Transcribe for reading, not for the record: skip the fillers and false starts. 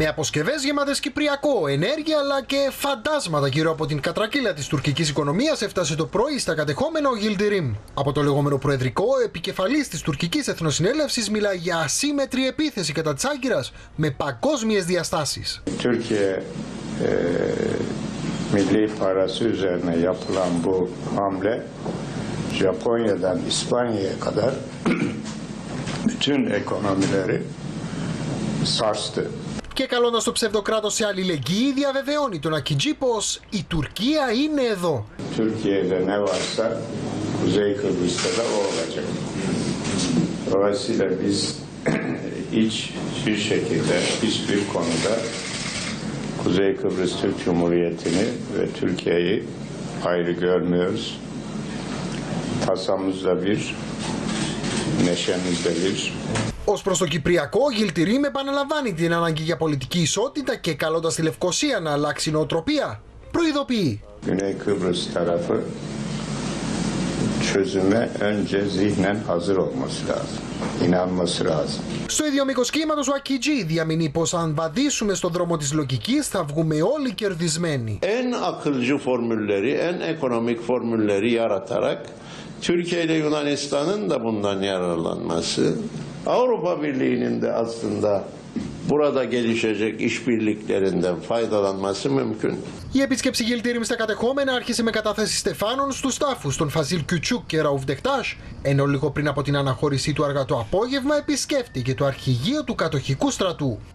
Με αποσκευές γεμάτες κυπριακό, ενέργεια αλλά και φαντάσματα γύρω από την κατρακύλα της τουρκικής οικονομίας έφτασε το πρωί στα κατεχόμενα ο Yildirim. Από το λεγόμενο προεδρικό, ο επικεφαλής της τουρκικής εθνοσυνέλευσης μιλάει για ασύμμετρη επίθεση κατά της Άγκυρας με παγκόσμιες διαστάσεις. Milli parası üzerine yapılan bu hamle Japonya'dan İspanya'ya kadar bütün ekonomileri sarstı. Και καλώντας το ψευδοκράτος σε αλληλεγγύη, διαβεβαιώνει τον Ακιτζή πως η Τουρκία είναι εδώ. Türkiye'de ne varsa Kuzey Kıbrıs'ta da o olacak. Dolayısıyla biz hiçbir şekilde hiçbir konuda Kuzey Kıbrıs Türk Cumhuriyeti'ni ve Türkiye'yi ayrı görmüyoruz. Tasamızda bir, neşemizde bir. Ως προς το Κυπριακό, ο Yildirim επαναλαμβάνει την ανάγκη για πολιτική ισότητα και καλώντας τη Λευκοσία να αλλάξει νοοτροπία, προειδοποιεί. Güney Kıbrıs tarafı çözüme önce zihnen hazır olması lazım. İnanması lazım. Στο ίδιο μήκος κύματος ο Ακιτζή διαμηνεί πως αν βαδίσουμε στον δρόμο της λογικής θα βγούμε όλοι κερδισμένοι. En akılcı formülleri, en ekonomik formülleri yaratarak Türkiye ile Yunanistan'ın da bundan yararlanması, Avrupa Birliği'nin de aslında burada gelişecek işbirliklerinden faydalanması mümkün. Η επίσκεψη Yildirim στα κατεχόμενα άρχισε με κατάθεση στεφάνων στους τάφους των Φαζίλ Κιουτσούκ και Ραουφ Δεκτάς, ενώ λίγο πριν από την αναχώρησή του αργά το απόγευμα επισκέφτηκε το αρχηγείο του κατοχικού στρατού.